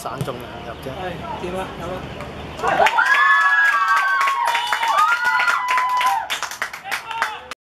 散中兩入啫。 係點啊？有啊！